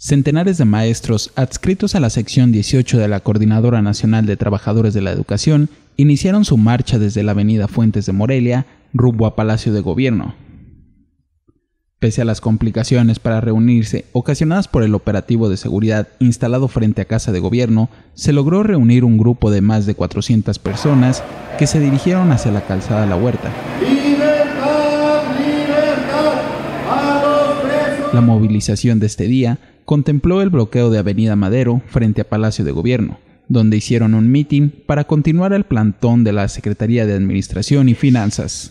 Centenares de maestros adscritos a la sección 18 de la Coordinadora Nacional de Trabajadores de la Educación iniciaron su marcha desde la avenida Fuentes de Morelia rumbo a Palacio de Gobierno. Pese a las complicaciones para reunirse ocasionadas por el operativo de seguridad instalado frente a Casa de Gobierno, se logró reunir un grupo de más de 400 personas que se dirigieron hacia la calzada La Huerta. ¡Libertad, libertad a los presos! La movilización de este día contempló el bloqueo de Avenida Madero frente a Palacio de Gobierno, donde hicieron un mitin para continuar el plantón de la Secretaría de Administración y Finanzas.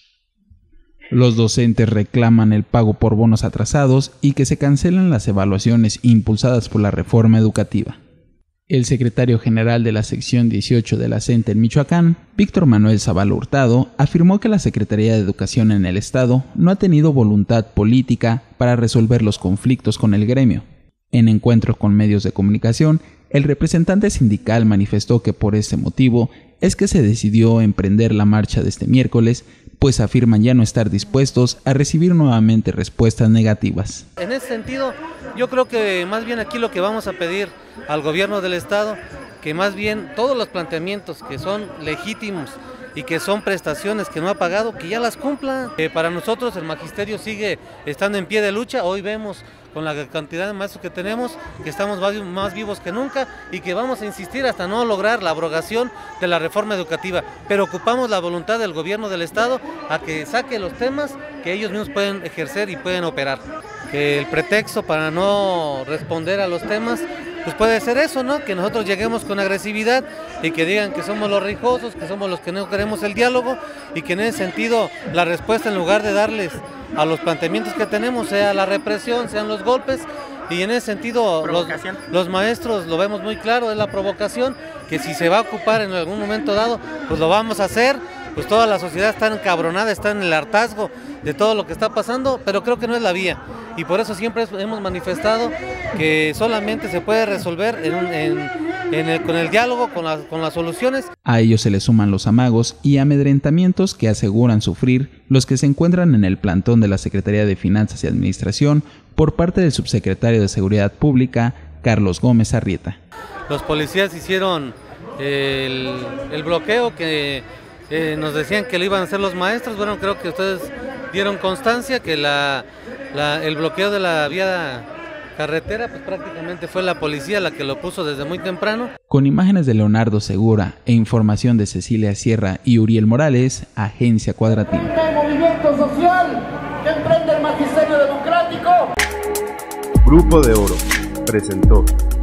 Los docentes reclaman el pago por bonos atrasados y que se cancelen las evaluaciones impulsadas por la reforma educativa. El secretario general de la sección 18 de la CENTE en Michoacán, Víctor Manuel Zavala Hurtado, afirmó que la Secretaría de Educación en el Estado no ha tenido voluntad política para resolver los conflictos con el gremio. En encuentros con medios de comunicación, el representante sindical manifestó que por ese motivo es que se decidió emprender la marcha de este miércoles, pues afirman ya no estar dispuestos a recibir nuevamente respuestas negativas. En ese sentido, yo creo que más bien aquí lo que vamos a pedir al gobierno del estado, que más bien todos los planteamientos que son legítimos y que son prestaciones que no ha pagado, que ya las cumpla. Para nosotros el magisterio sigue estando en pie de lucha. Hoy vemos con la cantidad de maestros que tenemos, que estamos más vivos que nunca y que vamos a insistir hasta no lograr la abrogación de la reforma educativa. Pero ocupamos la voluntad del gobierno del estado a que saque los temas que ellos mismos pueden ejercer y pueden operar. Que el pretexto para no responder a los temas pues puede ser eso, ¿no? Que nosotros lleguemos con agresividad y que digan que somos los rijosos, que somos los que no queremos el diálogo y que en ese sentido la respuesta, en lugar de darles a los planteamientos que tenemos, sea la represión, sean los golpes, y en ese sentido los maestros lo vemos muy claro, es la provocación, que si se va a ocupar en algún momento dado, pues lo vamos a hacer. Pues toda la sociedad está encabronada, está en el hartazgo de todo lo que está pasando, pero creo que no es la vía. Y por eso siempre hemos manifestado que solamente se puede resolver con el diálogo, con las soluciones. A ellos se les suman los amagos y amedrentamientos que aseguran sufrir los que se encuentran en el plantón de la Secretaría de Finanzas y Administración por parte del subsecretario de Seguridad Pública, Carlos Gómez Arrieta. Los policías hicieron el bloqueo que nos decían que lo iban a hacer los maestros. Bueno, creo que ustedes dieron constancia que el bloqueo de la vía carretera, pues prácticamente fue la policía la que lo puso desde muy temprano. Con imágenes de Leonardo Segura e información de Cecilia Sierra y Uriel Morales, Agencia Cuadratín. El movimiento social que emprende el magisterio democrático. Grupo de Oro presentó